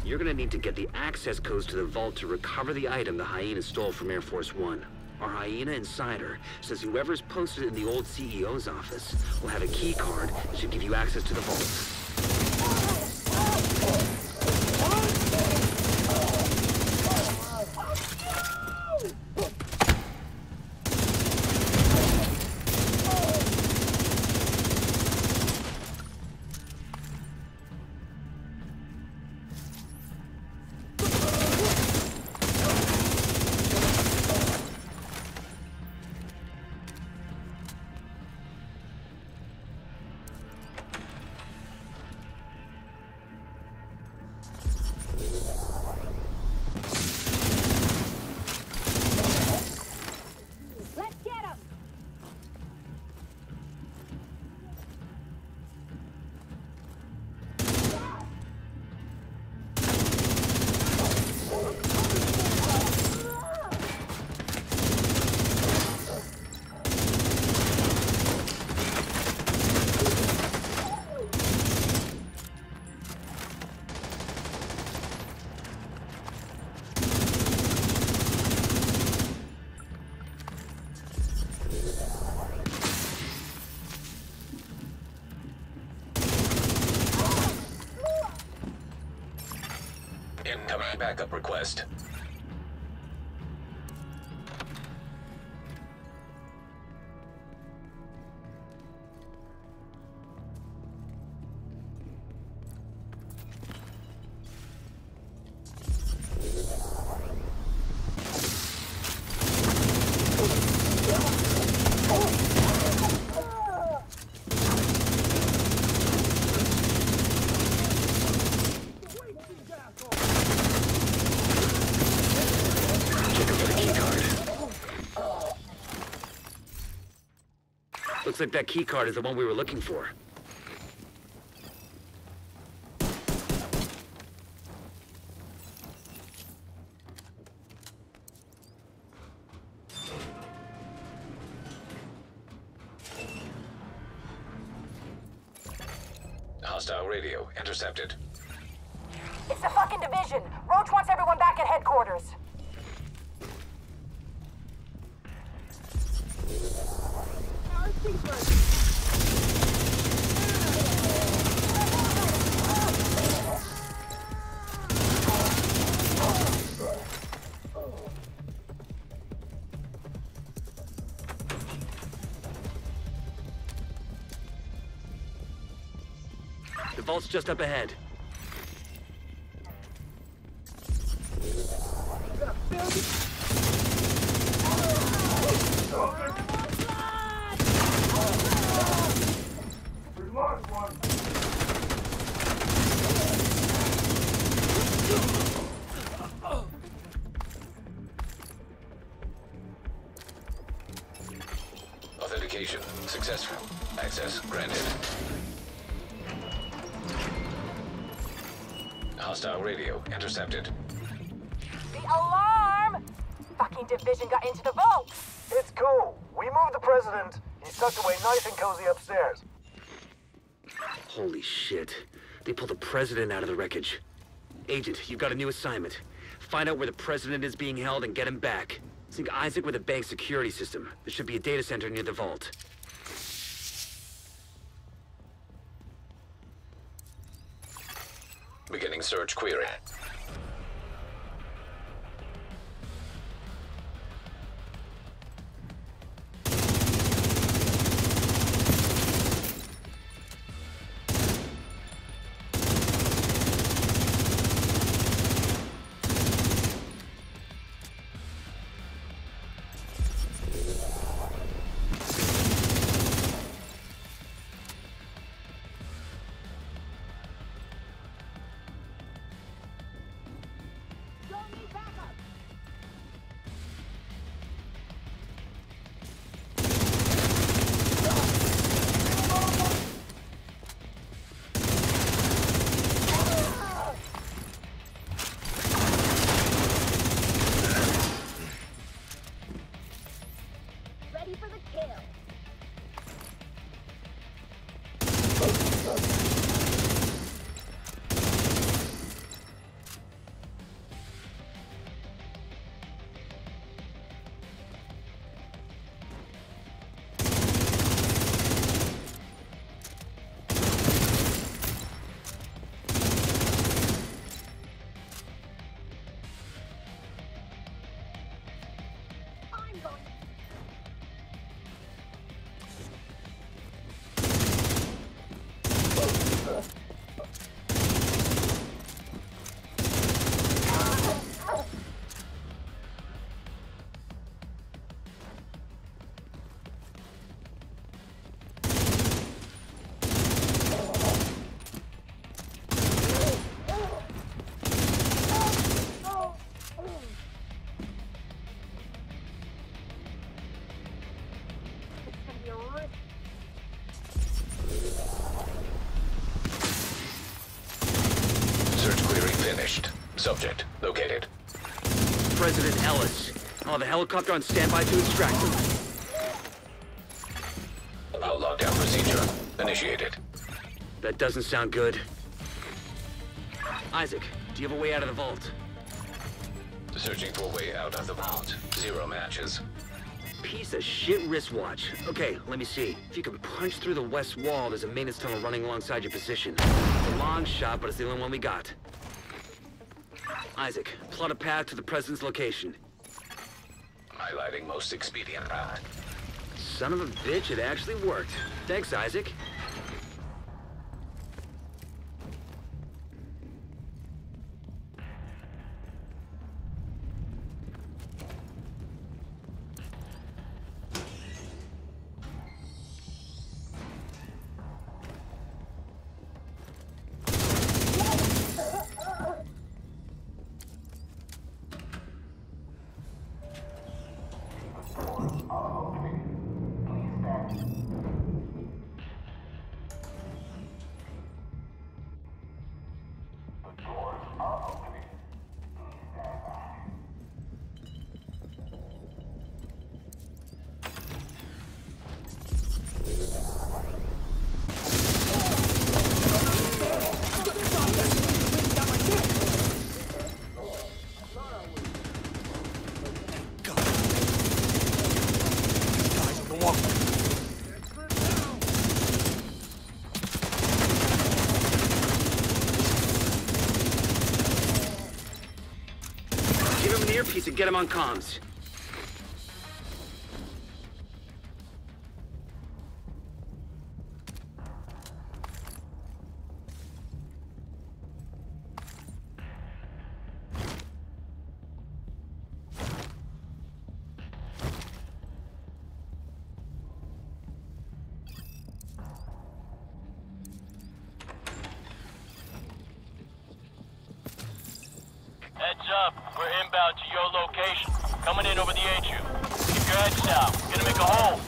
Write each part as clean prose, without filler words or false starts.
You're gonna need to get the access codes to the vault to recover the item the hyena stole from Air Force One. Our hyena insider says whoever's posted in the old CEO's office will have a key card that should give you access to the vault. Incoming backup request. Looks like that keycard is the one we were looking for. Hostile radio intercepted. It's the fucking division! Roach wants everyone back at headquarters! The vault's just up ahead. Authentication successful. Access granted. Hostile radio intercepted. The alarm! Fucking division got into the vault! It's cool. We moved the president. He's tucked away nice and cozy upstairs. Holy shit. They pulled the president out of the wreckage. Agent, you've got a new assignment. Find out where the president is being held and get him back. Sync Isaac with a bank security system. There should be a data center near the vault. Beginning search query. Search query finished. Subject located. President Ellis. I'll have a helicopter on standby to extract him. Lockdown procedure initiated. That doesn't sound good. Isaac, do you have a way out of the vault? Searching for a way out of the vault. 0 matches. Piece of shit wristwatch. Okay, let me see. If you can punch through the west wall, there's a maintenance tunnel running alongside your position. It's a long shot, but it's the only one we got. Isaac, plot a path to the president's location. Highlighting most expedient route. Son of a bitch, it actually worked. Thanks, Isaac. Give him an earpiece and get him on comms. Heads up, we're inbound to your location. Coming in over the HU. Keep your heads down. Gonna make a hole.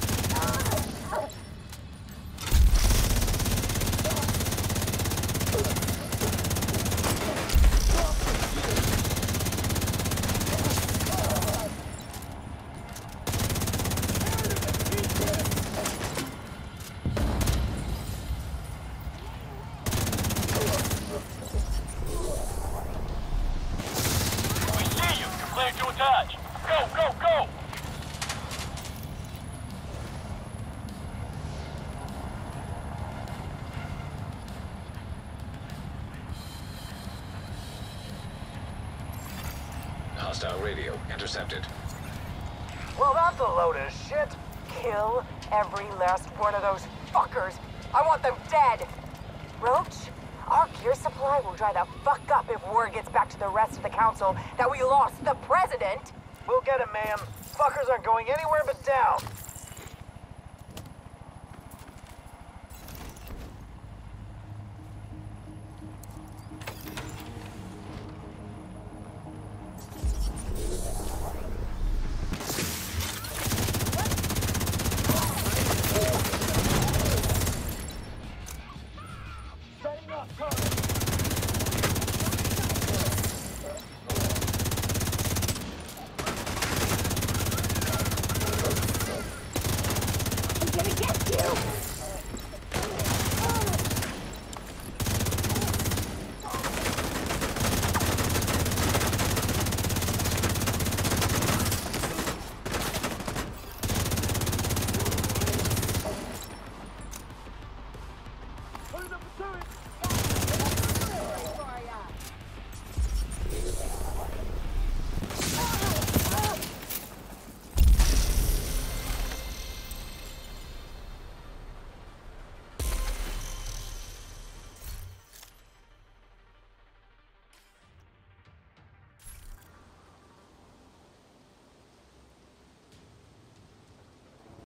We see you. You're cleared to attach. Go, go, go! Hostile radio intercepted. Well, that's a load of shit. Kill every last one of those fuckers. I want them dead. Roach, our gear supply will dry the fuck up if word gets back to the rest of the council that we lost the president. We'll get him, ma'am. Fuckers aren't going anywhere but down. I'm gonna get you!